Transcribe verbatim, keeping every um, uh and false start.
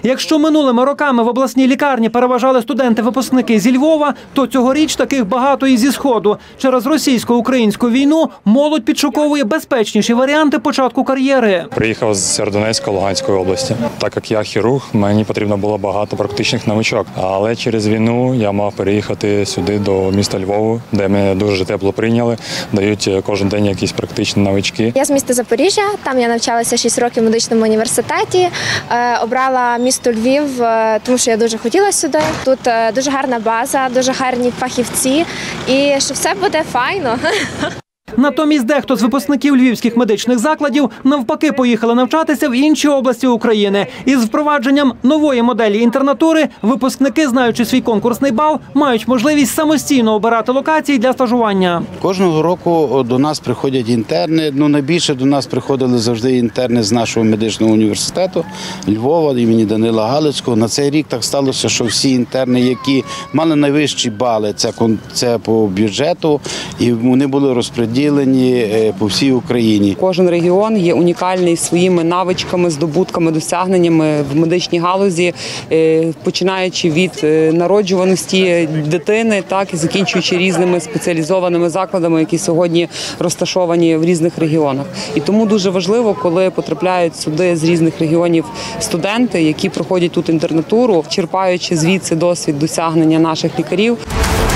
Якщо минулими роками в обласній лікарні переважали студенти-випускники зі Львова, то цьогоріч таких багато і зі Сходу. Через російсько-українську війну молодь підшуковує безпечніші варіанти початку кар'єри. Приїхав з Сєвєродонецька, Луганської області. Так як я хірург, мені потрібно було багато практичних навичок. Але через війну я мав переїхати сюди, до міста Львова, де мене дуже тепло прийняли, дають кожен день якісь практичні навички. Я з міста Запоріжжя, там я навчалася шість років в медичному університеті. Е, обрала місто Львів, е, тому що я дуже хотіла сюди. Тут е, дуже гарна база, дуже гарні фахівці і що все буде файно. Натомість дехто з випускників львівських медичних закладів навпаки поїхали навчатися в інші області України. Із впровадженням нової моделі інтернатури випускники, знаючи свій конкурсний бал, мають можливість самостійно обирати локації для стажування. Кожного року до нас приходять інтерни. Ну, найбільше до нас приходили завжди інтерни з нашого медичного університету Львова, імені Данила Галицького. На цей рік так сталося, що всі інтерни, які мали найвищі бали, це, це по бюджету, і вони були розподілені по всій Україні. Кожен регіон є унікальний своїми навичками, здобутками, досягненнями в медичній галузі, починаючи від народжуваності дитини, так і закінчуючи різними спеціалізованими закладами, які сьогодні розташовані в різних регіонах. І тому дуже важливо, коли потрапляють сюди з різних регіонів студенти, які проходять тут інтернатуру, черпаючи звідси досвід досягнення наших лікарів.